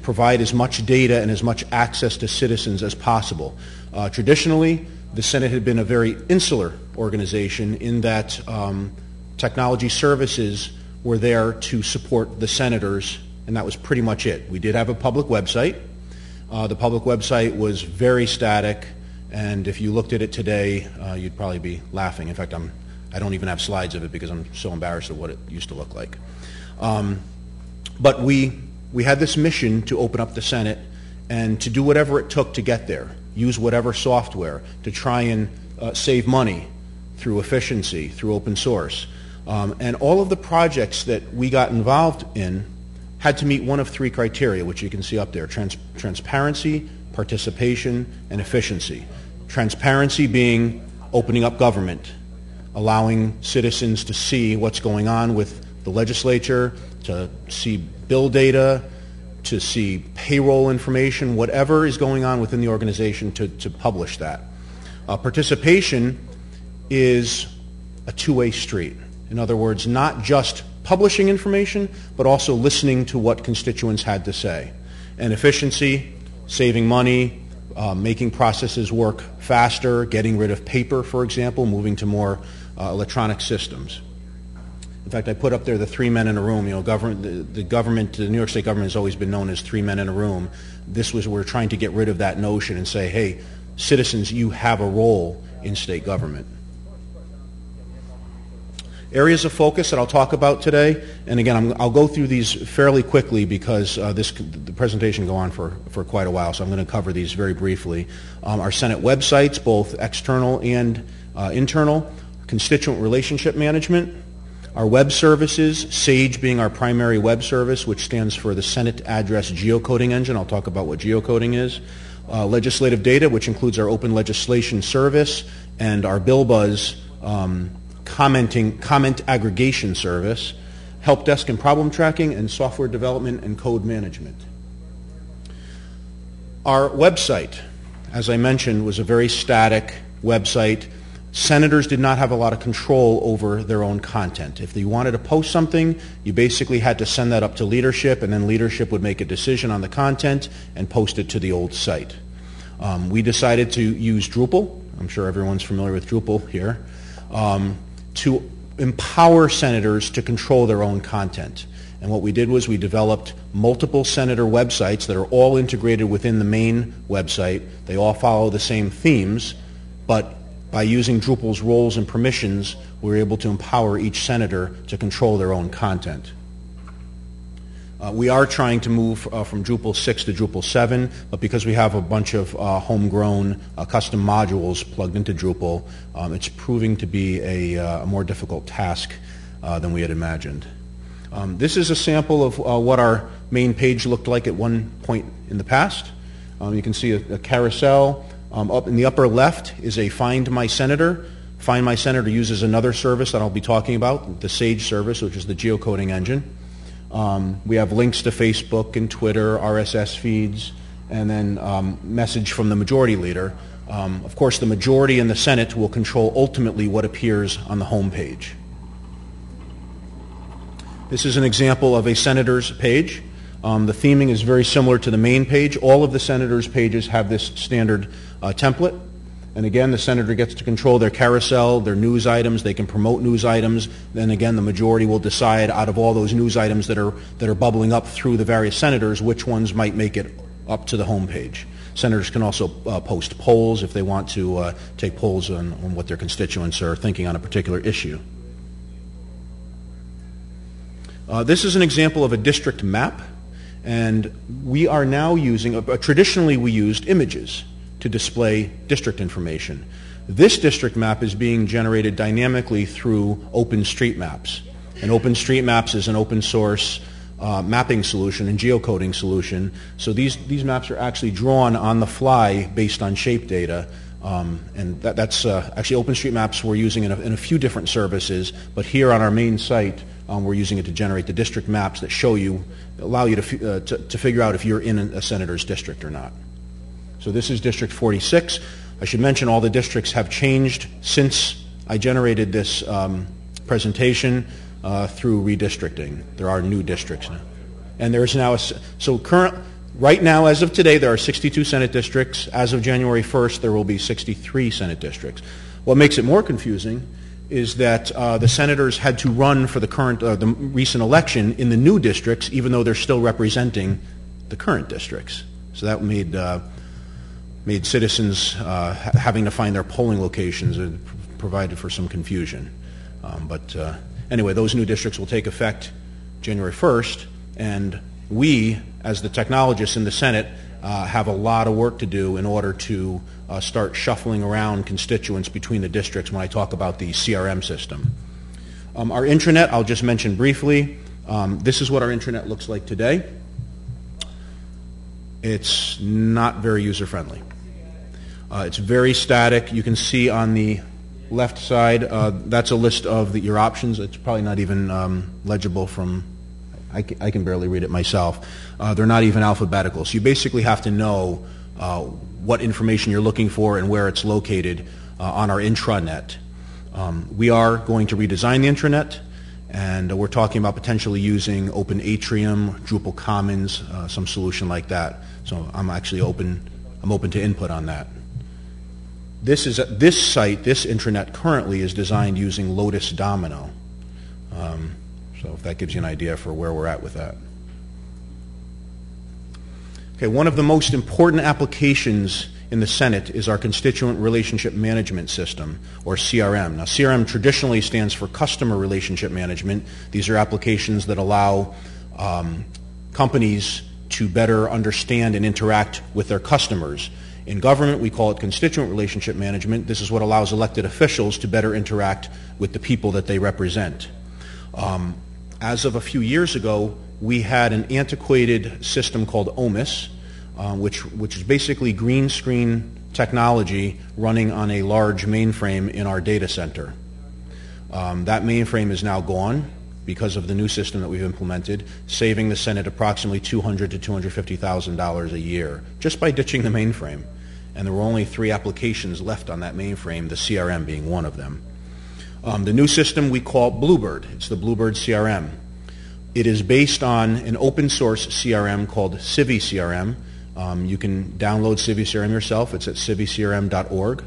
provide as much data and as much access to citizens as possible. Traditionally, the Senate had been a very insular organization in that technology services were there to support the senators, and that was pretty much it. We did have a public website. The public website was very static, and if you looked at it today, you'd probably be laughing. In fact, I don't even have slides of it because I'm so embarrassed of what it used to look like. But we had this mission to open up the Senate and to do whatever it took to get there, use whatever software to try and save money through efficiency, through open source. And all of the projects that we got involved in had to meet one of three criteria, which you can see up there: transparency, participation, and efficiency. Transparency being opening up government, allowing citizens to see what's going on with the legislature, to see bill data, to see payroll information, whatever is going on within the organization, to publish that. Participation is a two-way street. In other words, not just publishing information, but also listening to what constituents had to say. And efficiency, saving money, making processes work faster, getting rid of paper, for example, moving to more electronic systems. In fact, I put up there the three men in a room. You know, the New York State government has always been known as three men in a room. We're trying to get rid of that notion and say, hey, citizens, you have a role in state government. Areas of focus that I'll talk about today, and again, I'll go through these fairly quickly because the presentation will go on for quite a while, so I'm going to cover these very briefly. Our Senate websites, both external and internal, constituent relationship management, our web services, SAGE being our primary web service, which stands for the Senate Address Geocoding Engine. I'll talk about what geocoding is. Legislative data, which includes our open legislation service, and our BillBuzz comment aggregation service, help desk and problem tracking, and software development and code management. Our website, as I mentioned, was a very static website. Senators did not have a lot of control over their own content. If they wanted to post something, you basically had to send that up to leadership, and then leadership would make a decision on the content and post it to the old site. We decided to use Drupal. I'm sure everyone's familiar with Drupal here. To empower senators to control their own content. And what we did was we developed multiple senator websites that are all integrated within the main website. They all follow the same themes, but by using Drupal's roles and permissions, we were able to empower each senator to control their own content. We are trying to move from Drupal 6 to Drupal 7, but because we have a bunch of homegrown custom modules plugged into Drupal, it's proving to be a more difficult task than we had imagined. This is a sample of what our main page looked like at one point in the past. You can see a carousel. Up in the upper left is a Find My Senator. Find My Senator uses another service that I'll be talking about, the SAGE service, which is the geocoding engine. We have links to Facebook and Twitter, RSS feeds, and then message from the majority leader. Of course, the majority in the Senate will control ultimately what appears on the home page. This is an example of a senator's page. The theming is very similar to the main page. All of the senators' pages have this standard template. And again, the senator gets to control their carousel, their news items. They can promote news items. Then again, the majority will decide out of all those news items that are bubbling up through the various senators, which ones might make it up to the home page. Senators can also post polls if they want to take polls on what their constituents are thinking on a particular issue. This is an example of a district map, and we are now using, traditionally we used images to display district information. This district map is being generated dynamically through OpenStreetMaps. And OpenStreetMaps is an open source mapping solution and geocoding solution. So these maps are actually drawn on the fly based on shape data. And that's actually OpenStreetMaps we're using in a few different services, but here on our main site we're using it to generate the district maps that allow you to figure out if you're in a senator's district or not. So this is District 46. I should mention all the districts have changed since I generated this presentation through redistricting. There are new districts now. And there is now Right now, as of today, there are 62 Senate districts. As of January 1st, there will be 63 Senate districts. What makes it more confusing is that the senators had to run for the recent election in the new districts, even though they're still representing the current districts. So that made citizens having to find their polling locations and provided for some confusion. Anyway, those new districts will take effect January 1st, and we, as the technologists in the Senate, have a lot of work to do in order to start shuffling around constituents between the districts when I talk about the CRM system. Our intranet, I'll just mention briefly. This is what our intranet looks like today. It's not very user-friendly. It's very static. You can see on the left side, that's a list of your options. It's probably not even legible from, I can barely read it myself. They're not even alphabetical. So you basically have to know what information you're looking for and where it's located on our intranet. We are going to redesign the intranet, and we're talking about potentially using Open Atrium, Drupal Commons, some solution like that. So I'm actually open to input on that. This site, this intranet currently is designed using Lotus Domino. So if that gives you an idea for where we're at with that. Okay, one of the most important applications in the Senate is our Constituent Relationship Management System, or CRM. Now, CRM traditionally stands for Customer Relationship Management. These are applications that allow companies to better understand and interact with their customers. In government, we call it Constituent Relationship Management. This is what allows elected officials to better interact with the people that they represent. As of a few years ago, we had an antiquated system called OMIS, which is basically green screen technology running on a large mainframe in our data center. That mainframe is now gone because of the new system that we've implemented, saving the Senate approximately $200,000 to $250,000 a year just by ditching the mainframe. And there were only 3 applications left on that mainframe, the CRM being one of them. The new system we call Bluebird. It's the Bluebird CRM. It is based on an open source CRM called CiviCRM. You can download CiviCRM yourself. It's at civicrm.org.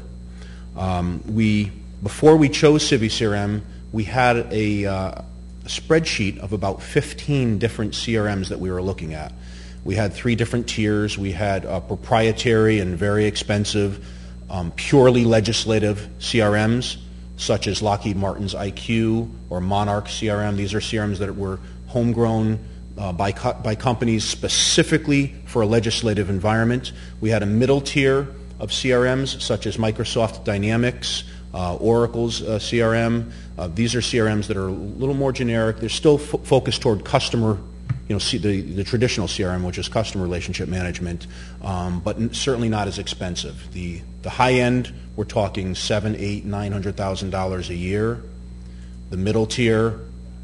Before we chose CiviCRM, we had a spreadsheet of about 15 different CRMs that we were looking at. We had 3 different tiers. We had proprietary and very expensive, purely legislative CRMs, such as Lockheed Martin's IQ or Monarch CRM. These are CRMs that were homegrown by companies specifically for a legislative environment. We had a middle tier of CRMs, such as Microsoft Dynamics, Oracle's CRM. These are CRMs that are a little more generic. They're still focused toward customer, the traditional CRM, which is customer relationship management, but certainly not as expensive. The high end, we're talking $700,000, $800,000, $900,000 a year. The middle tier,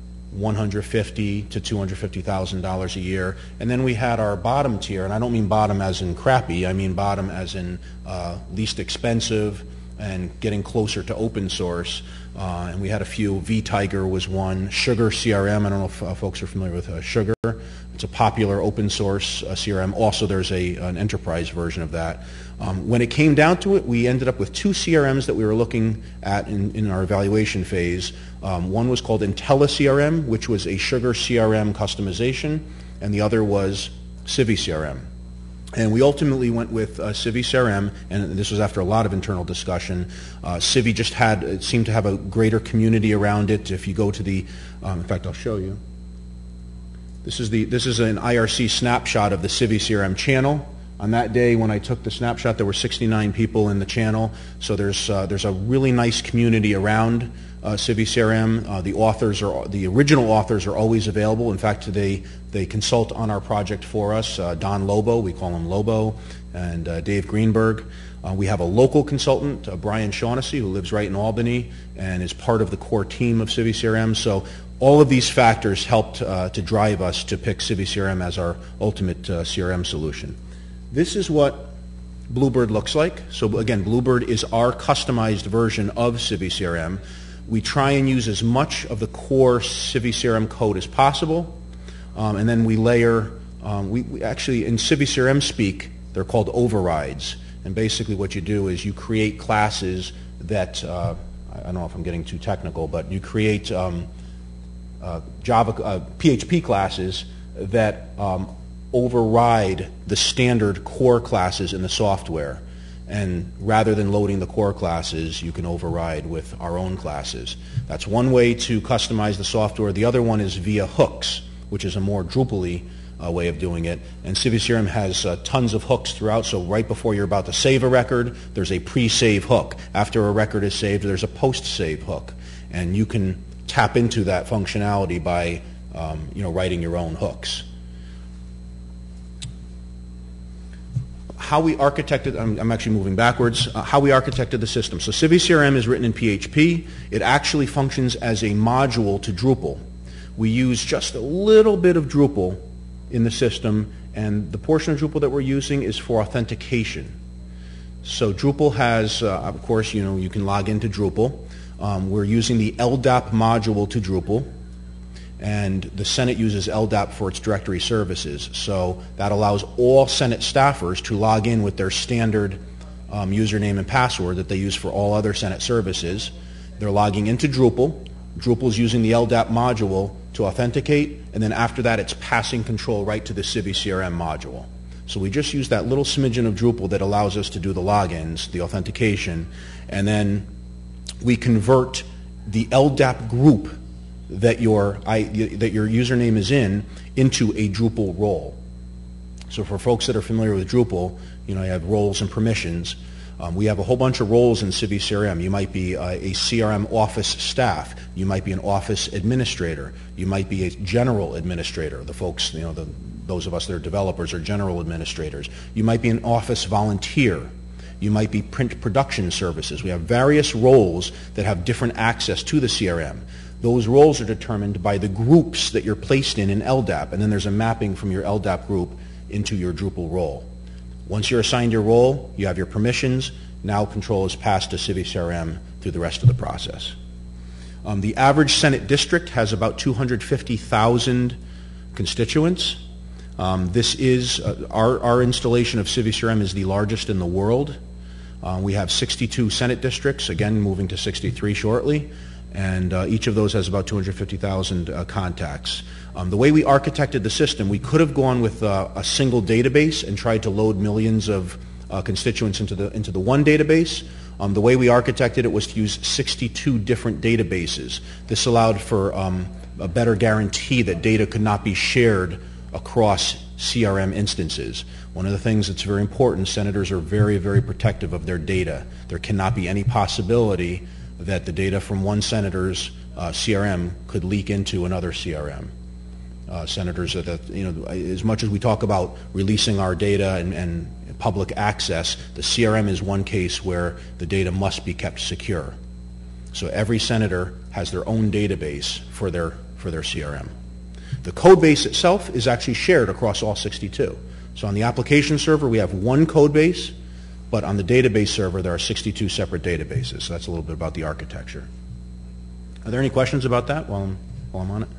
$150,000 to $250,000 a year. And then we had our bottom tier, and I don't mean bottom as in crappy, I mean bottom as in least expensive and getting closer to open source. And we had a few. vTiger was one. Sugar CRM, I don't know if folks are familiar with Sugar. It's a popular open source CRM. Also, there's an enterprise version of that. When it came down to it, we ended up with 2 CRMs that we were looking at in our evaluation phase. One was called IntelliCRM, which was a Sugar CRM customization, and the other was CiviCRM. And we ultimately went with CiviCRM, and this was after a lot of internal discussion. Civi just seemed to have a greater community around it. If you go to the, in fact, I'll show you. This is an IRC snapshot of the CiviCRM channel. On that day when I took the snapshot, there were 69 people in the channel. So there's a really nice community around CiviCRM. The original authors are always available. In fact, they consult on our project for us. Don Lobo, we call him Lobo, and Dave Greenberg. We have a local consultant, Brian Shaughnessy, who lives right in Albany and is part of the core team of CiviCRM. So all of these factors helped to drive us to pick CiviCRM as our ultimate CRM solution. This is what Bluebird looks like. So again, Bluebird is our customized version of CiviCRM. We try and use as much of the core CiviCRM code as possible, and then we layer We actually, in CiviCRM speak, they're called overrides. And basically what you do is you create classes that, I don't know if I'm getting too technical, but you create PHP classes that override the standard core classes in the software. And rather than loading the core classes, you can override with our own classes. That's one way to customize the software. The other one is via hooks, which is a more Drupal-y way of doing it. And CiviCRM has tons of hooks throughout, so right before you're about to save a record, there's a pre-save hook. After a record is saved, there's a post-save hook. And you can tap into that functionality by writing your own hooks. How we architected, I'm actually moving backwards, how we architected the system. So CiviCRM is written in PHP. It actually functions as a module to Drupal. We use just a little bit of Drupal in the system, and the portion of Drupal that we're using is for authentication. So Drupal has, of course, you can log into Drupal. We're using the LDAP module to Drupal, and the Senate uses LDAP for its directory services. So that allows all Senate staffers to log in with their standard username and password that they use for all other Senate services. They're logging into Drupal. Drupal is using the LDAP module to authenticate, and then after that it's passing control right to the CiviCRM module. So we just use that little smidgen of Drupal that allows us to do the logins, the authentication, and then we convert the LDAP group that your username is in into a Drupal role. So for folks that are familiar with Drupal, you have roles and permissions. We have a whole bunch of roles in CiviCRM. You might be a CRM office staff. You might be an office administrator. You might be a general administrator. The folks, those of us that are developers are general administrators. You might be an office volunteer. You might be print production services. We have various roles that have different access to the CRM. Those roles are determined by the groups that you're placed in LDAP, and then there's a mapping from your LDAP group into your Drupal role. Once you're assigned your role, you have your permissions. Now control is passed to CiviCRM through the rest of the process. The average Senate district has about 250,000 constituents. This is our installation of CiviCRM is the largest in the world. We have 62 Senate districts, again moving to 63 shortly, and each of those has about 250,000 contacts. The way we architected the system, we could have gone with a single database and tried to load millions of constituents into the one database. The way we architected it was to use 62 different databases. This allowed for a better guarantee that data could not be shared across CRM instances. One of the things that's very important, senators are very, very protective of their data. There cannot be any possibility that the data from one senator's CRM could leak into another CRM. Senators, as much as we talk about releasing our data and public access, the CRM is one case where the data must be kept secure. So every senator has their own database for their CRM. The code base itself is actually shared across all 62. So on the application server, we have one code base, but on the database server, there are 62 separate databases. So that's a little bit about the architecture. Are there any questions about that while I'm on it?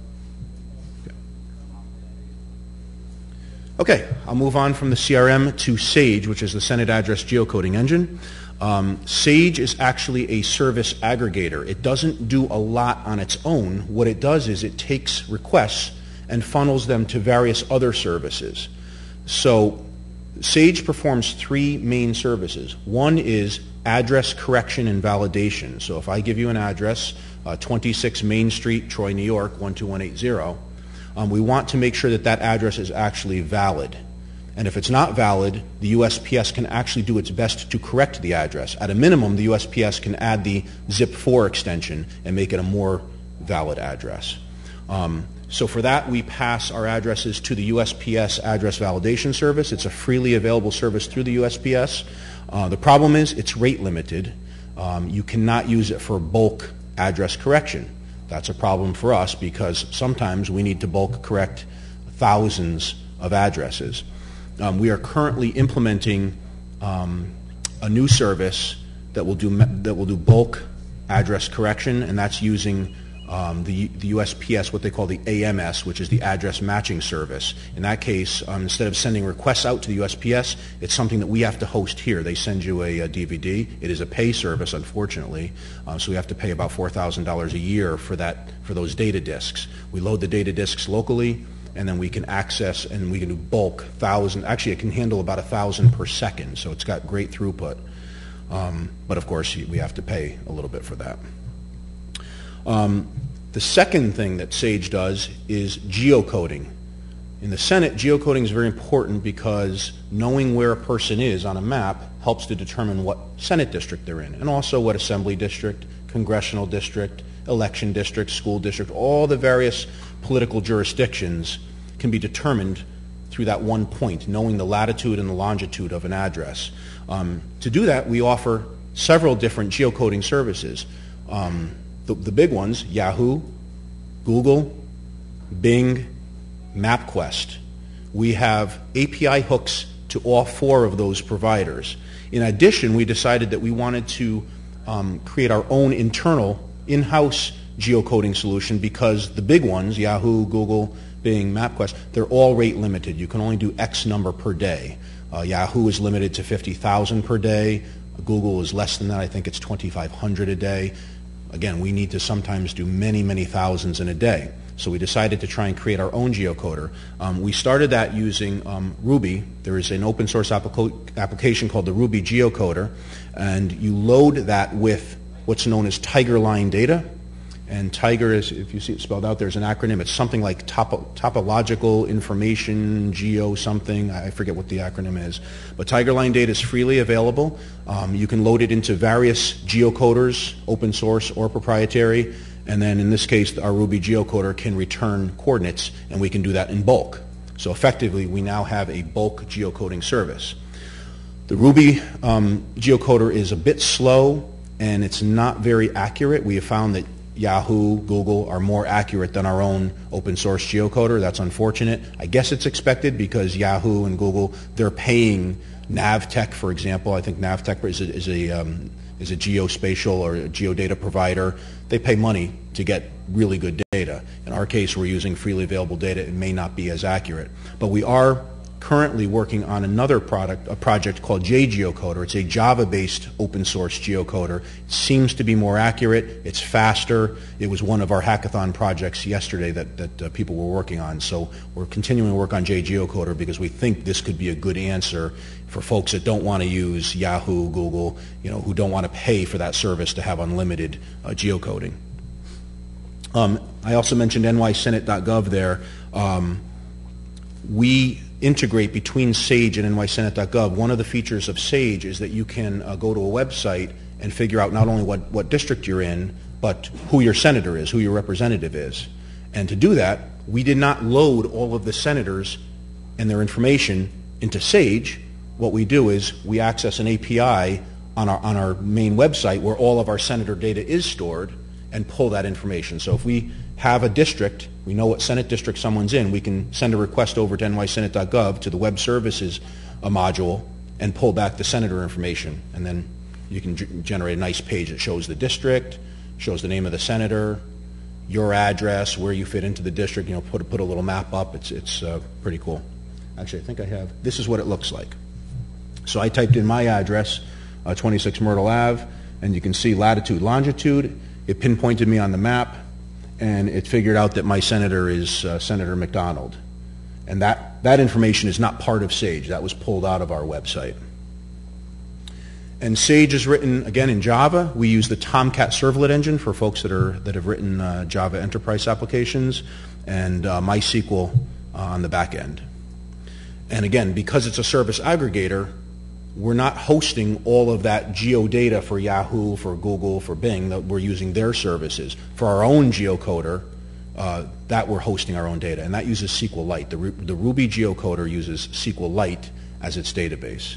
Okay, I'll move on from the CRM to Sage, which is the Senate Address Geocoding Engine. Sage is actually a service aggregator. It doesn't do a lot on its own. What it does is it takes requests and funnels them to various other services. So Sage performs three main services. One is address correction and validation. So if I give you an address, 26 Main Street, Troy, New York, 12180, we want to make sure that that address is actually valid. And if it's not valid, the USPS can actually do its best to correct the address. At a minimum, the USPS can add the ZIP4 extension and make it a more valid address. So for that, we pass our addresses to the USPS Address Validation Service. It's a freely available service through the USPS. The problem is it's rate limited. You cannot use it for bulk address correction. That's a problem for us because sometimes we need to bulk correct thousands of addresses. We are currently implementing a new service that will do bulk address correction, and that's using the USPS, what they call the AMS, which is the Address Matching Service. In that case, instead of sending requests out to the USPS, it's something that we have to host here. They send you a DVD. It is a pay service, unfortunately, so we have to pay about $4,000 a year for those data disks. We load the data disks locally, and then we can access and we can do bulk 1,000. Actually, it can handle about 1,000 per second, so it's got great throughput. But of course, we have to pay a little bit for that. The second thing that SAGE does is geocoding. In the Senate, geocoding is very important because knowing where a person is on a map helps to determine what Senate district they're in, and also what assembly district, congressional district, election district, school district, all the various political jurisdictions can be determined through that one point, knowing the latitude and the longitude of an address. To do that, we offer several different geocoding services. The big ones, Yahoo, Google, Bing, MapQuest. We have API hooks to all 4 of those providers. In addition, we decided that we wanted to create our own internal in-house geocoding solution because the big ones, Yahoo, Google, Bing, MapQuest, they're all rate limited. You can only do X number per day. Yahoo is limited to 50,000 per day. Google is less than that. I think it's 2,500 a day. Again, we need to sometimes do many, many thousands in a day. So we decided to try and create our own geocoder. We started that using Ruby. There is an open source application called the Ruby Geocoder, and you load that with what's known as Tigerline data. And Tiger is, if you see it spelled out, there's an acronym. It's something like topological information, geo something. I forget what the acronym is. But Tigerline data is freely available. You can load it into various geocoders, open source or proprietary. And then in this case, our Ruby geocoder can return coordinates, and we can do that in bulk. So effectively, we now have a bulk geocoding service. The Ruby geocoder is a bit slow, and it's not very accurate. We have found that Yahoo, Google are more accurate than our own open source geocoder. That's unfortunate. I guess it's expected because Yahoo and Google, they're paying Navtech, for example. I think Navtech is a geospatial or a geodata provider. They pay money to get really good data. In our case, we're using freely available data. It may not be as accurate. But we are currently working on another project called JGeocoder. It's a Java-based open source geocoder. It seems to be more accurate. It's faster. It was one of our hackathon projects yesterday that people were working on. So we're continuing to work on JGeocoder because we think this could be a good answer for folks that don't want to use Yahoo, Google, who don't want to pay for that service to have unlimited geocoding. I also mentioned nysenate.gov there. We integrate between SAGE and nysenate.gov. One of the features of SAGE is that you can go to a website and figure out not only what district you're in, but who your senator is, who your representative is. And to do that, we did not load all of the senators and their information into SAGE. What we do is we access an API on our main website where all of our senator data is stored and pull that information. So if we have a district, we know what Senate district someone's in, we can send a request over to nysenate.gov to the web services module and pull back the senator information. And then you can generate a nice page that shows the district, shows the name of the senator, your address, where you fit into the district, put a little map up. It's pretty cool. Actually, I think I have, this is what it looks like. So I typed in my address, 26 Myrtle Ave, and you can see latitude, longitude. It pinpointed me on the map, and it figured out that my senator is Senator McDonald. And that information is not part of SAGE. That was pulled out of our website. And SAGE is written, again, in Java. We use the Tomcat servlet engine for folks that have written Java enterprise applications, and MySQL on the back end. And again, because it's a service aggregator, we're not hosting all of that geodata for Yahoo, for Google, for Bing. That we're using their services. For our own geocoder, that we're hosting our own data, and that uses SQLite. The Ruby geocoder uses SQLite as its database.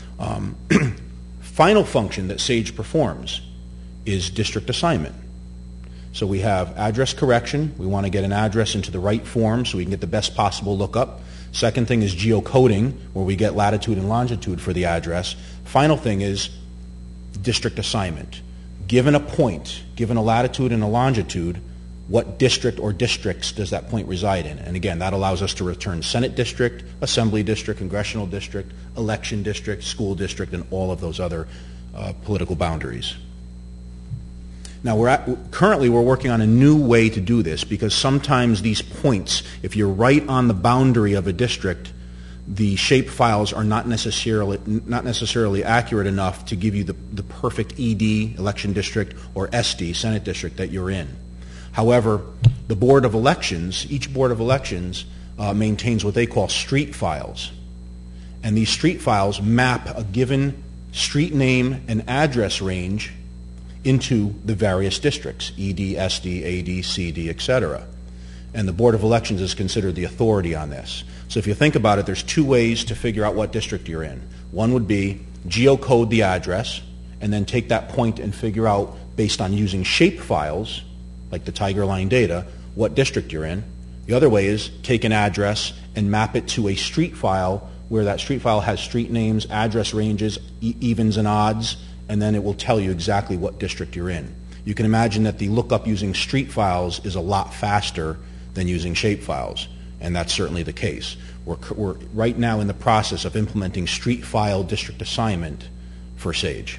Final function that SAGE performs is district assignment. So we have address correction. We want to get an address into the right form so we can get the best possible lookup. Second thing is geocoding, where we get latitude and longitude for the address. Final thing is district assignment. Given a point, given a latitude and a longitude, what district or districts does that point reside in. And again, that allows us to return Senate district, Assembly district, Congressional district, election district, school district, and all of those other political boundaries. Now, currently we're working on a new way to do this, because sometimes these points, if you're right on the boundary of a district, the shape files are not necessarily accurate enough to give you the perfect ED, election district, or SD, Senate district, that you're in. However, the Board of Elections, each Board of Elections maintains what they call street files. And these street files map a given street name and address range into the various districts, ED, SD, AD, CD, etc. And the Board of Elections is considered the authority on this. So if you think about it, there's two ways to figure out what district you're in. One would be geocode the address and then take that point and figure out, based on using shape files, like the Tiger Line data, what district you're in. The other way is take an address and map it to a street file, where that street file has street names, address ranges, evens and odds, and then it will tell you exactly what district you're in. You can imagine that the lookup using street files is a lot faster than using shape files, and that's certainly the case. We're right now in the process of implementing street file district assignment for SAGE.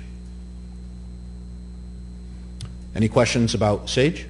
Any questions about SAGE?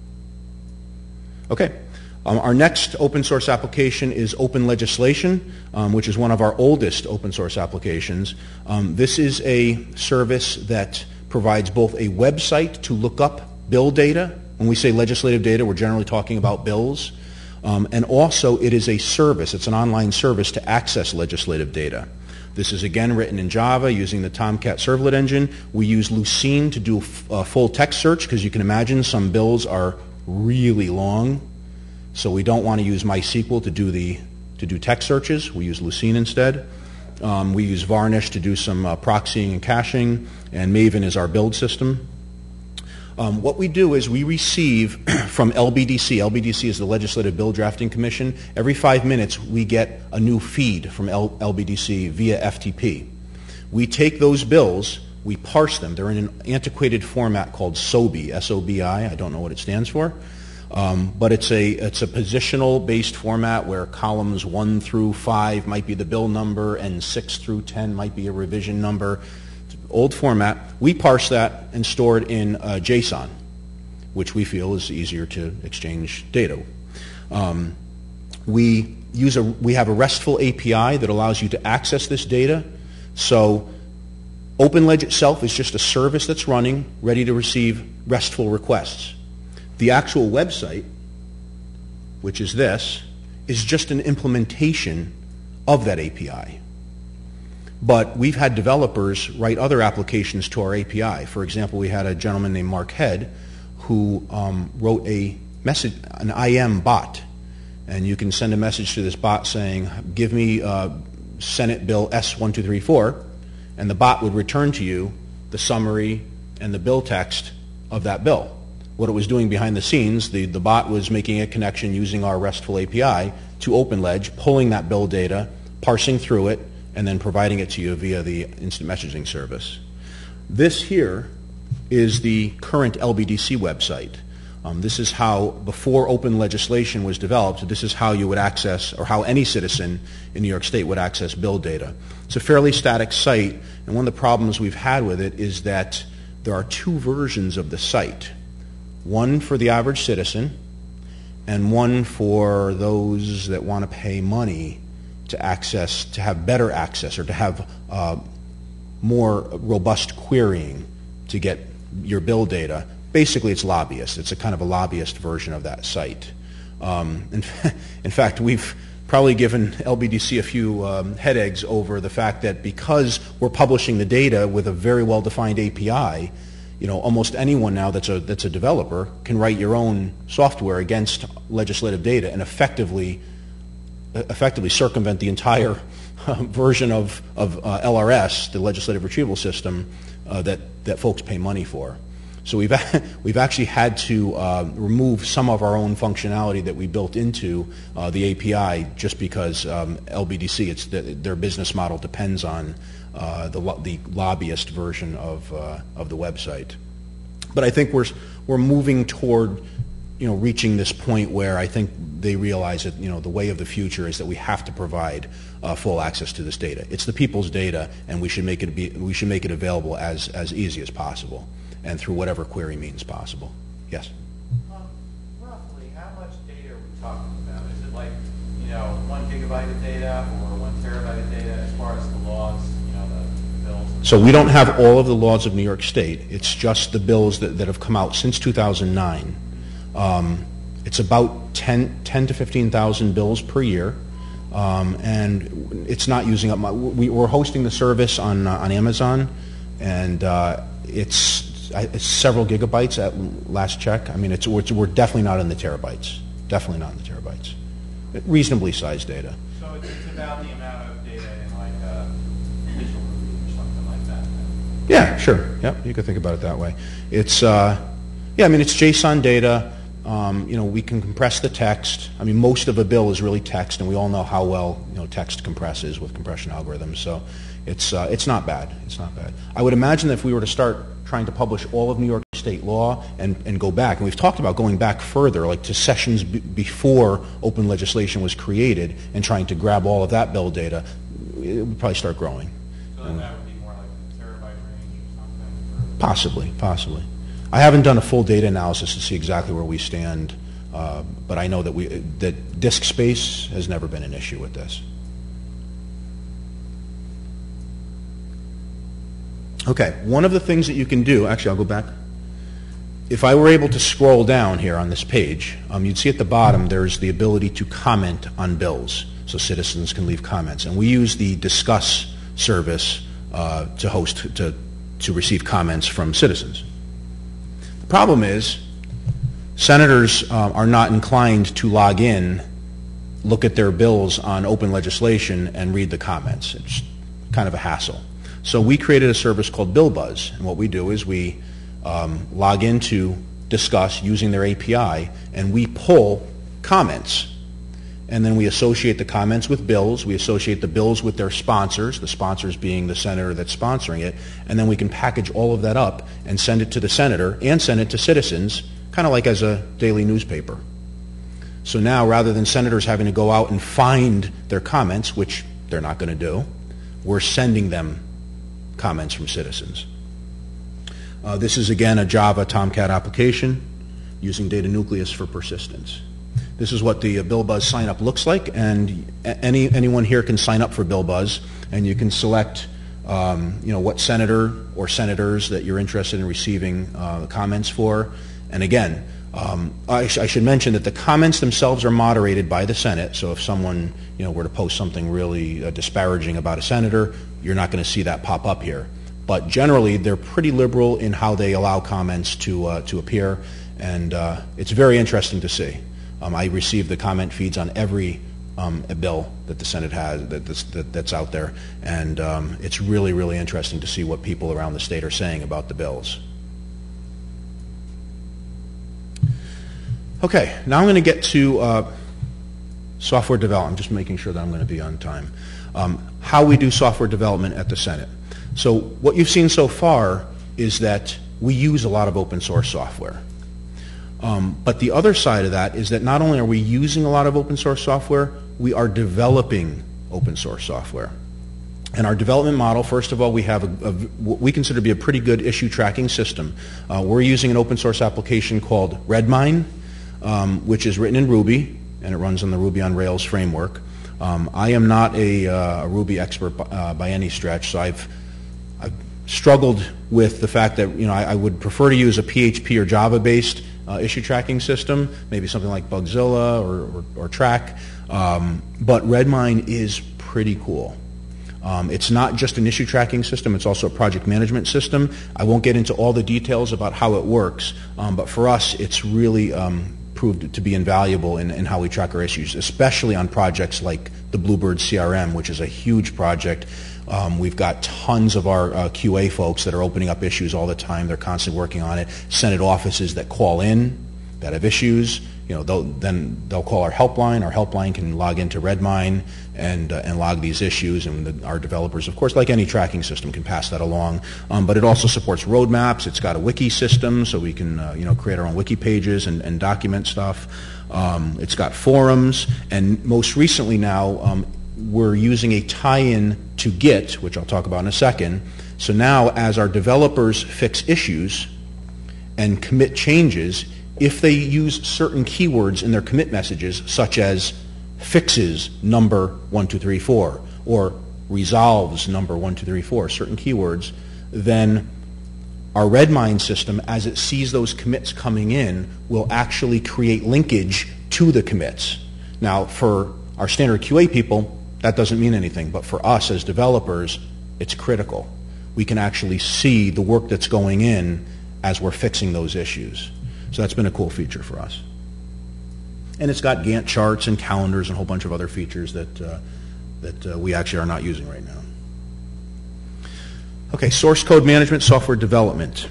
Okay. Our next open source application is Open Legislation, which is one of our oldest open source applications. This is a service that provides both a website to look up bill data. When we say legislative data, we're generally talking about bills. And also it is a service, it's an online service to access legislative data. This is again written in Java using the Tomcat servlet engine. We use Lucene to do a full text search, because you can imagine some bills are really long. So we don't want to use MySQL to do text searches. We use Lucene instead. We use Varnish to do some proxying and caching, and Maven is our build system. What we do is we receive from LBDC. LBDC is the Legislative Bill Drafting Commission. Every 5 minutes we get a new feed from LBDC via FTP. We take those bills, we parse them. They're in an antiquated format called SOBI, S-O-B-I. I don't know what it stands for. But it's a positional based format where columns 1 through 5 might be the bill number and 6 through 10 might be a revision number. Old format. We parse that and store it in JSON, which we feel is easier to exchange data. We have a RESTful API that allows you to access this data. So OpenLeg itself is just a service that's running, ready to receive RESTful requests. The actual website, which is this, is just an implementation of that API. But we've had developers write other applications to our API. For example, we had a gentleman named Mark Head who wrote an IM bot. And you can send a message to this bot saying, give me Senate Bill S1234, and the bot would return to you the summary and the bill text of that bill. What it was doing behind the scenes, the bot was making a connection using our RESTful API to OpenLeg, pulling that bill data, parsing through it, and then providing it to you via the instant messaging service. This here is the current LBDC website. This is how, before open legislation was developed, this is how you would access, or how any citizen in New York State would access bill data. It's a fairly static site, and one of the problems we've had with it is that there are two versions of the site. One for the average citizen, and one for those that want to pay money to access, to have better access, or to have more robust querying to get your bill data. Basically, it's lobbyists. It's a kind of a lobbyist version of that site. In fact, we've probably given LBDC a few headaches over the fact that because we're publishing the data with a very well-defined API, you know, almost anyone now that's a developer can write your own software against legislative data and effectively circumvent the entire version of LRS, the legislative retrieval system, that folks pay money for. So we've actually had to remove some of our own functionality that we built into the API just because LBDC, their business model depends on the lobbyist version of the website. But I think we're moving toward reaching this point where I think they realize that, the way of the future is that we have to provide full access to this data. It's the people's data, and we should make it available as easy as possible, and through whatever query means possible. Yes. Roughly, how much data are we talking about? Is it like, 1 gigabyte of data or 1 terabyte of data as far as the laws, the bills? So we don't have all of the laws of New York State. It's just the bills that have come out since 2009. It's about 10 to 15,000 bills per year, and it's not using up we're hosting the service on Amazon, and it's several gigabytes at last check. I mean, we're definitely not in the terabytes. Definitely not in the terabytes. Reasonably sized data. So it's about the amount of data in like a digital movie or something like that. Yeah, sure. Yep, you could think about it that way. It's it's JSON data. We can compress the text. I mean, most of a bill is really text, and we all know how well text compresses with compression algorithms. So it's not bad. It's not bad. I would imagine that if we were to start trying to publish all of New York State law and go back, and we've talked about going back further, like to sessions before open legislation was created, and trying to grab all of that bill data, it would probably start growing. So that would be more like the terabyte range or something? Possibly. I haven't done a full data analysis to see exactly where we stand, but I know that disk space has never been an issue with this. Okay, one of the things that you can do, actually I'll go back. If I were able to scroll down here on this page, you'd see at the bottom there's the ability to comment on bills, so citizens can leave comments. And we use the Discuss service to receive comments from citizens. The problem is senators are not inclined to log in, look at their bills on open legislation, and read the comments. It's kind of a hassle. So we created a service called BillBuzz, and what we do is we log into Discuss using their API, and we pull comments. And then we associate the comments with bills. We associate the bills with their sponsors, the sponsors being the senator that's sponsoring it, and then we can package all of that up and send it to the senator and send it to citizens, kind of like as a daily newspaper. So now, rather than senators having to go out and find their comments, which they're not going to do, we're sending them comments from citizens. This is, again, a Java Tomcat application using data nucleus for persistence. This is what the BillBuzz sign-up looks like, and anyone here can sign up for BillBuzz, and you can select what senator or senators that you're interested in receiving comments for. And again, I should mention that the comments themselves are moderated by the Senate, so if someone were to post something really disparaging about a senator, you're not going to see that pop up here. But generally, they're pretty liberal in how they allow comments to appear, and it's very interesting to see. I receive the comment feeds on every bill that the Senate has that's out there, and it's really, really interesting to see what people around the state are saying about the bills. Okay, now I'm going to get to software development. I'm just making sure that I'm going to be on time. How we do software development at the Senate. So what you've seen so far is that we use a lot of open source software. But the other side of that is that not only are we using a lot of open source software, we are developing open source software. And our development model, first of all, we have what we consider to be a pretty good issue tracking system. We're using an open source application called Redmine, which is written in Ruby, and it runs on the Ruby on Rails framework. I am not a Ruby expert by any stretch, so I've struggled with the fact that I would prefer to use a PHP or Java-based issue tracking system, maybe something like Bugzilla or Track, but Redmine is pretty cool. It's not just an issue tracking system, it's also a project management system. I won't get into all the details about how it works, but for us it's really proved to be invaluable in how we track our issues, especially on projects like the Bluebird CRM, which is a huge project. We've got tons of our QA folks that are opening up issues all the time. They're constantly working on it. Senate offices that call in, that have issues, then they'll call our helpline. Our helpline can log into Redmine and log these issues, and our developers, of course, like any tracking system, can pass that along. But it also supports roadmaps. It's got a wiki system, so we can create our own wiki pages and document stuff. It's got forums, and most recently now we're using a tie-in to Git, which I'll talk about in a second. So now, as our developers fix issues and commit changes, if they use certain keywords in their commit messages, such as fixes number 1234 or resolves number 1234, certain keywords, then our Redmine system, as it sees those commits coming in, will actually create linkage to the commits. Now, for our standard QA people, that doesn't mean anything, but for us as developers, it's critical. We can actually see the work that's going in as we're fixing those issues. So that's been a cool feature for us. And it's got Gantt charts and calendars and a whole bunch of other features that we actually are not using right now. Okay, source code management, software development.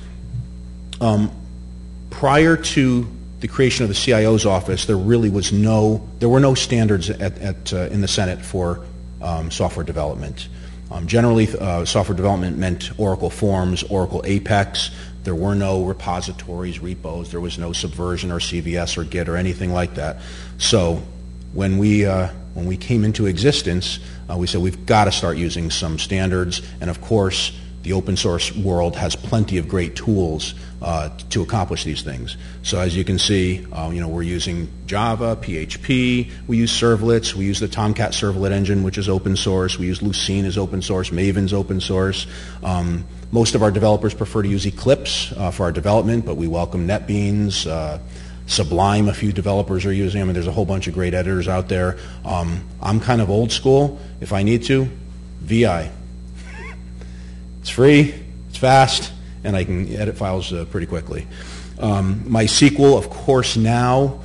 Prior to the creation of the CIO's office, there were no standards in the Senate for software development. Generally, software development meant Oracle Forms, Oracle Apex. There were no repositories, repos. There was no Subversion or CVS or Git or anything like that. So when we came into existence, we said we've got to start using some standards. And of course, the open source world has plenty of great tools to accomplish these things. So as you can see, we're using Java, PHP, we use servlets, we use the Tomcat servlet engine, which is open source, we use Lucene as open source, Maven's open source. Most of our developers prefer to use Eclipse for our development, but we welcome NetBeans, Sublime, a few developers are using. I mean, there's a whole bunch of great editors out there. I'm kind of old school. If I need to, VI. It's free, it's fast, and I can edit files pretty quickly. MySQL, of course, now,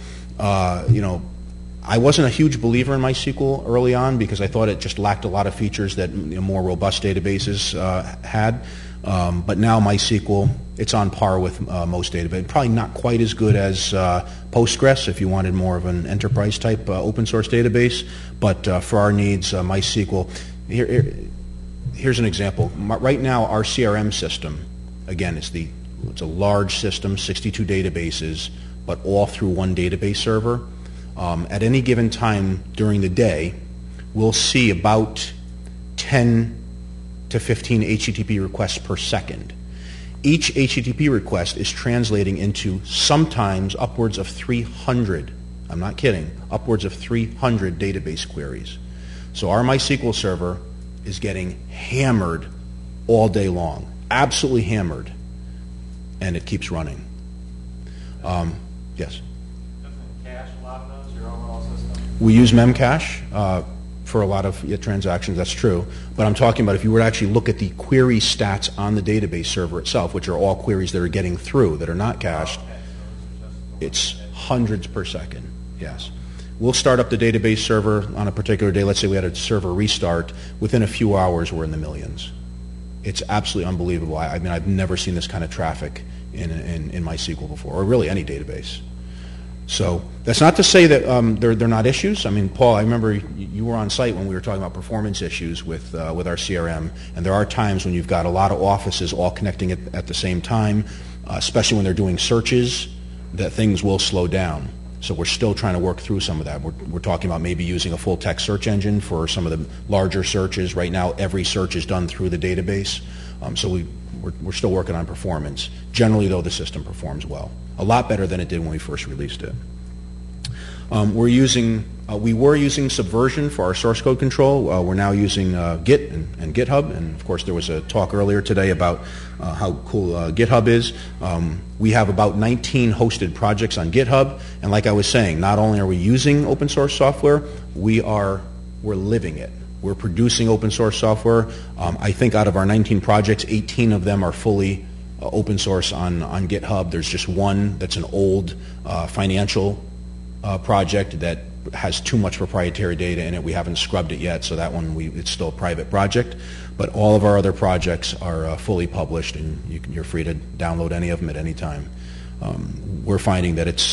I wasn't a huge believer in MySQL early on because I thought it just lacked a lot of features that more robust databases had. But now MySQL, it's on par with most databases. Probably not quite as good as Postgres if you wanted more of an enterprise type open source database. But for our needs, MySQL, here's an example. Right now, our CRM system, again, it's a large system, 62 databases, but all through one database server. At any given time during the day, we'll see about 10 to 15 HTTP requests per second. Each HTTP request is translating into sometimes upwards of 300, I'm not kidding, upwards of 300 database queries. So our MySQL server is getting hammered all day long, absolutely hammered, and it keeps running. Yes? We use Memcache for a lot of transactions, that's true. But I'm talking about if you were to actually look at the query stats on the database server itself, which are all queries that are getting through, that are not cached, it's hundreds per second, yes. We'll start up the database server on a particular day. Let's say we had a server restart. Within a few hours, we're in the millions. It's absolutely unbelievable. I mean, I've never seen this kind of traffic in MySQL before, or really any database. So that's not to say that they're not issues. I mean, Paul, I remember you were on site when we were talking about performance issues with our CRM, and there are times when you've got a lot of offices all connecting at the same time, especially when they're doing searches, that things will slow down. So we're still trying to work through some of that. We're talking about maybe using a full text search engine for some of the larger searches. Right now, every search is done through the database. So we're still working on performance. Generally, though, the system performs well. A lot better than it did when we first released it. We were using Subversion for our source code control. We're now using Git and GitHub. And, of course, there was a talk earlier today about how cool GitHub is. We have about 19 hosted projects on GitHub. And like I was saying, not only are we using open source software, we're living it. We're producing open source software. I think out of our 19 projects, 18 of them are fully open source on GitHub. There's just one that's an old financial project that has too much proprietary data in it. We haven't scrubbed it yet, so that one it's still a private project. But all of our other projects are fully published, and you're free to download any of them at any time. We're finding that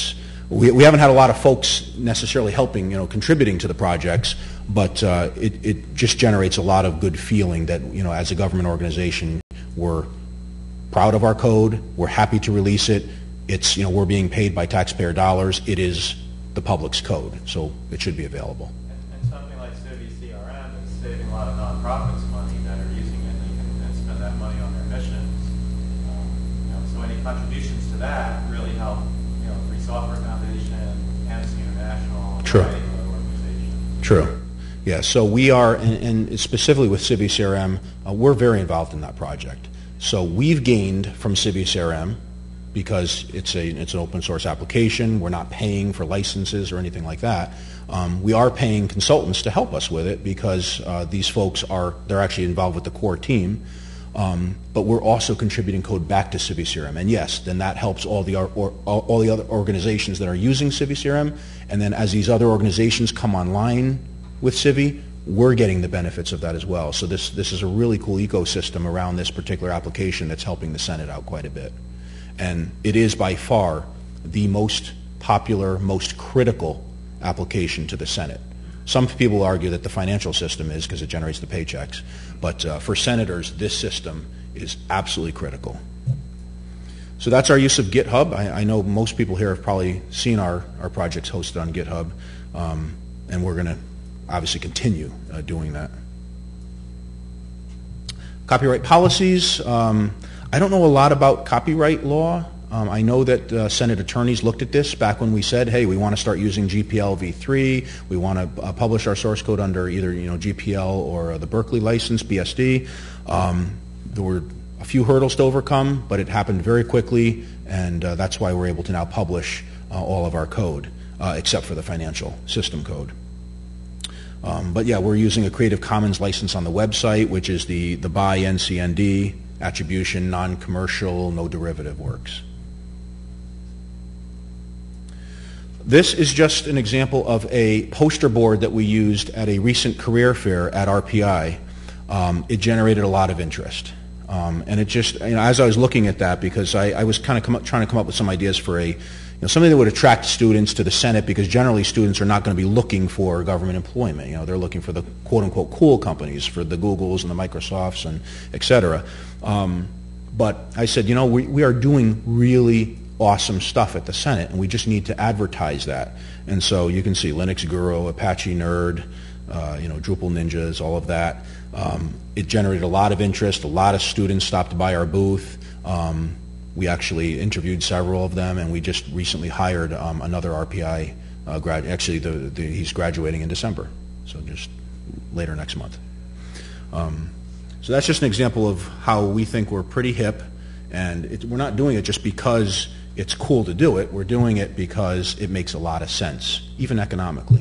we haven't had a lot of folks necessarily helping, contributing to the projects, but it just generates a lot of good feeling that, as a government organization, we're proud of our code, we're happy to release it, it's, we're being paid by taxpayer dollars, it is the public's code, so it should be available. And something like Civi CRM is saving a lot of nonprofits money that are using it, and they can then spend that money on their missions. So any contributions to that really help, Free Software Foundation, Amnesty International, True. Organization. True. Yeah, so we are, and specifically with Civi CRM, we're very involved in that project. So we've gained from Civi CRM, because it's an open source application, we're not paying for licenses or anything like that. We are paying consultants to help us with it because these folks they're actually involved with the core team, but we're also contributing code back to Civi CRM. And yes, then that helps all the other organizations that are using Civi CRM, and then as these other organizations come online with Civi, we're getting the benefits of that as well. So this is a really cool ecosystem around this particular application that's helping the Senate out quite a bit. And it is by far the most popular, most critical application to the Senate. Some people argue that the financial system is because it generates the paychecks, but for senators, this system is absolutely critical. So that's our use of GitHub. I know most people here have probably seen our projects hosted on GitHub, and we're going to obviously continue doing that. Copyright policies. I don't know a lot about copyright law. I know that Senate attorneys looked at this back when we said, hey, we want to start using GPL v3. We want to publish our source code under either GPL or the Berkeley license, BSD. There were a few hurdles to overcome, but it happened very quickly, and that's why we're able to now publish all of our code, except for the financial system code. But yeah, we're using a Creative Commons license on the website, which is the BY NCND, attribution, non-commercial, no derivative works. This is just an example of a poster board that we used at a recent career fair at RPI. It generated a lot of interest. And it just, as I was looking at that, because I was kind of trying to come up with some ideas for something that would attract students to the Senate, because generally students are not going to be looking for government employment. They're looking for the quote-unquote cool companies, for the Googles and the Microsofts and et cetera. But I said, we are doing really awesome stuff at the Senate, and we just need to advertise that. And so you can see Linux Guru, Apache Nerd, Drupal Ninjas, all of that. It generated a lot of interest. A lot of students stopped by our booth. We actually interviewed several of them, and we just recently hired another RPI grad. Actually, he's graduating in December, so just later next month. So that's just an example of how we think we're pretty hip, and we're not doing it just because it's cool to do it. We're doing it because it makes a lot of sense, even economically.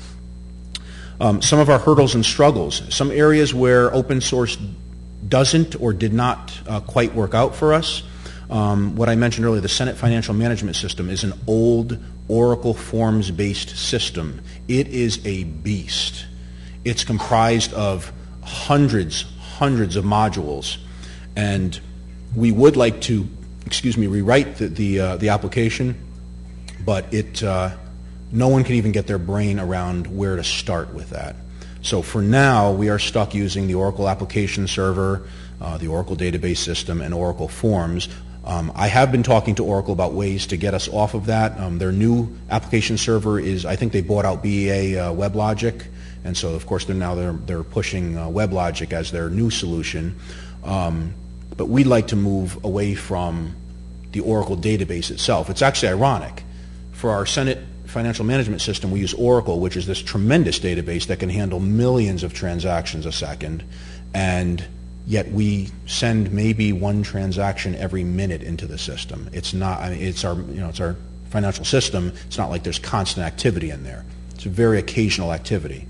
Some of our hurdles and struggles, some areas where open source doesn't or did not quite work out for us. What I mentioned earlier, the Senate Financial Management System is an old Oracle Forms-based system. It is a beast. It's comprised of hundreds of modules, and we would like to, rewrite the application, but no one can even get their brain around where to start with that. So for now, we are stuck using the Oracle Application Server, the Oracle Database System, and Oracle Forms. I have been talking to Oracle about ways to get us off of that. Their new application server is, I think they bought out BEA WebLogic, and so of course they're pushing WebLogic as their new solution. But we'd like to move away from the Oracle database itself. It's actually ironic. For our Senate Financial Management System, we use Oracle, which is this tremendous database that can handle millions of transactions a second, and yet we send maybe one transaction every minute into the system. It's not, it's our financial system. It's not like there's constant activity in there. It's a very occasional activity,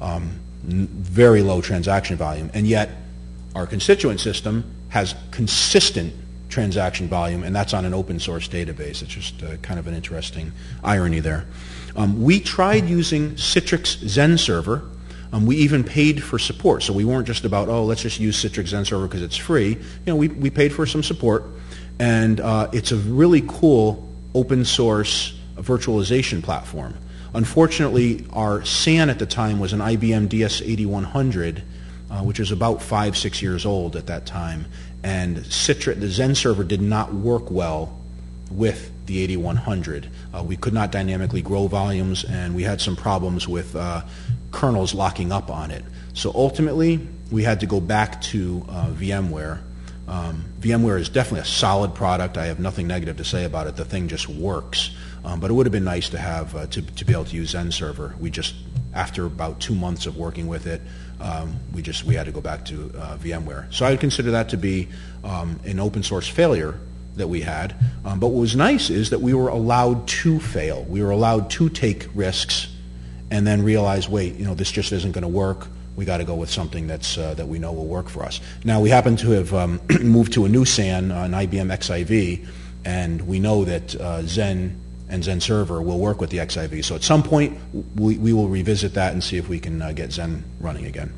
very low transaction volume, and yet our constituent system has consistent transaction volume, and that's on an open source database. It's just kind of an interesting irony there. We tried using Citrix Zen Server. We even paid for support, so we weren't just about, oh, let's just use Citrix Zen Server because it's free. We paid for some support, and it's a really cool open source virtualization platform. Unfortunately, our SAN at the time was an IBM DS8100, which is about 5-6 years old at that time, and Citrix, the Zen server, did not work well with the 8100. We could not dynamically grow volumes, and we had some problems with kernels locking up on it. So ultimately, we had to go back to VMware. VMware is definitely a solid product. I have nothing negative to say about it. The thing just works. But it would have been nice to have to be able to use Zen server. We just, after about 2 months of working with it, we had to go back to VMware. So I would consider that to be an open source failure that we had. But what was nice is that we were allowed to fail. We were allowed to take risks and then realize, wait, this just isn't going to work. We got to go with something that we know will work for us. Now, we happen to have moved to a new SAN, an IBM XIV, and we know that Zen and Zen Server will work with the XIV. So at some point, we will revisit that and see if we can get Zen running again.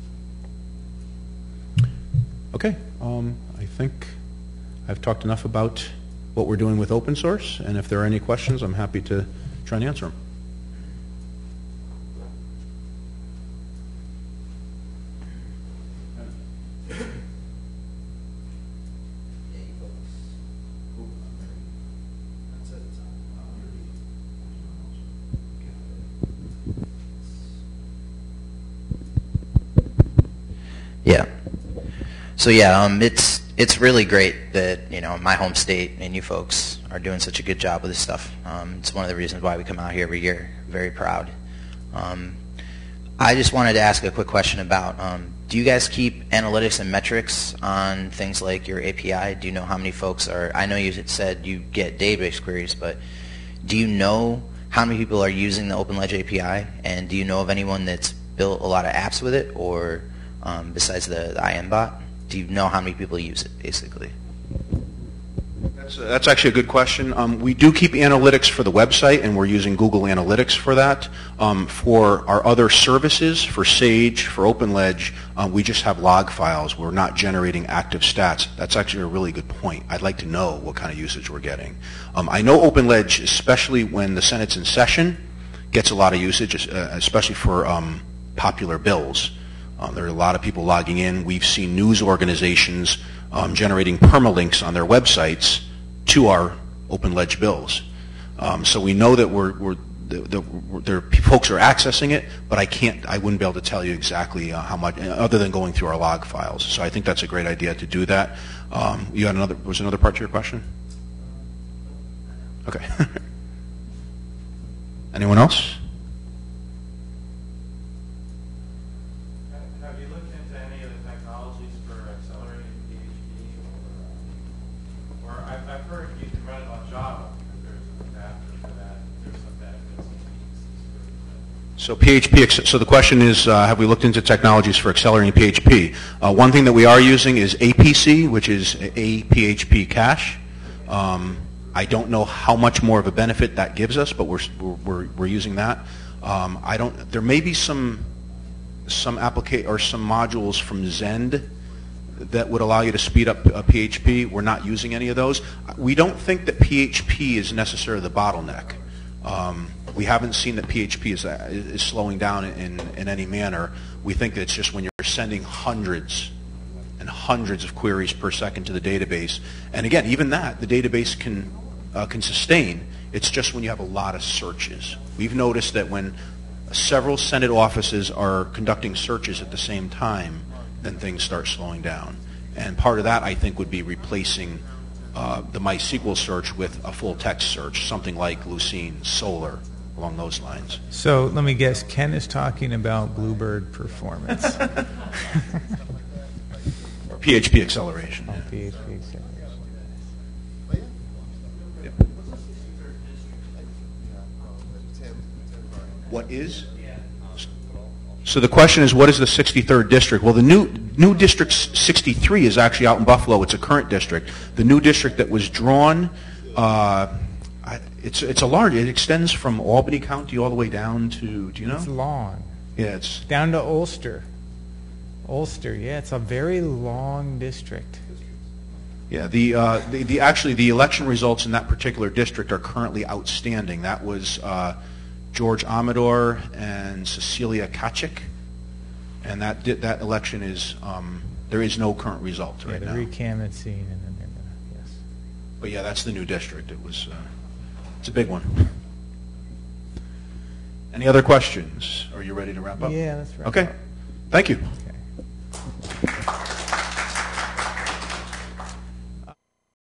Okay, I think I've talked enough about what we're doing with open source, and if there are any questions, I'm happy to try and answer them. Yeah. So yeah, it's really great that my home state and you folks are doing such a good job with this stuff. It's one of the reasons why we come out here every year. Very proud. I just wanted to ask a quick question about do you guys keep analytics and metrics on things like your API? Do you know how many folks are? I know you said you get database queries, but do you know how many people are using the OpenLedge API? And do you know of anyone that's built a lot of apps with it, or besides the IM bot? Do you know how many people use it, basically? That's actually a good question. We do keep analytics for the website, and we're using Google Analytics for that. For our other services, for Sage, for OpenLedge, we just have log files. We're not generating active stats. That's actually a really good point. I'd like to know what kind of usage we're getting. I know OpenLedge, especially when the Senate's in session, gets a lot of usage, especially for popular bills. There are a lot of people logging in. We've seen news organizations generating permalinks on their websites to our OpenLedge bills. So we know that folks are accessing it, but I wouldn't be able to tell you exactly how much, other than going through our log files. So I think that's a great idea to do that. Was another part to your question? Okay. Anyone else? So PHP, so the question is, have we looked into technologies for accelerating PHP? One thing that we are using is APC, which is a PHP cache. I don't know how much more of a benefit that gives us, but we're using that. There may be some application or some modules from Zend that would allow you to speed up PHP. We're not using any of those. We don't think that PHP is necessarily the bottleneck. We haven't seen that PHP is slowing down in any manner. We think that it's just when you're sending hundreds and hundreds of queries per second to the database. And again, even that, the database can sustain. It's just when you have a lot of searches. We've noticed that when several Senate offices are conducting searches at the same time, then things start slowing down. And part of that, I think, would be replacing the MySQL search with a full text search, something like Lucene, Solr, along those lines. So let me guess, Ken is talking about Bluebird performance. Or PHP acceleration. Oh, yeah. PHP acceleration. Yeah. What is? So the question is, what is the 63rd district? Well, the new District 63 is actually out in Buffalo. It's a current district. The new district that was drawn, it's a large. It extends from Albany County all the way down to. Do you know? It's long. Yeah, it's down to Ulster. Ulster, yeah, it's a very long district. Yeah, actually the election results in that particular district are currently outstanding. That was George Amador and Cecilia Kachik, and that election is there is no current result right now. The recanvassing, and then they're gonna, yes. But yeah, that's the new district. It was it's a big one. Any other questions? Are you ready to wrap up? Yeah, that's right. Okay. Thank you.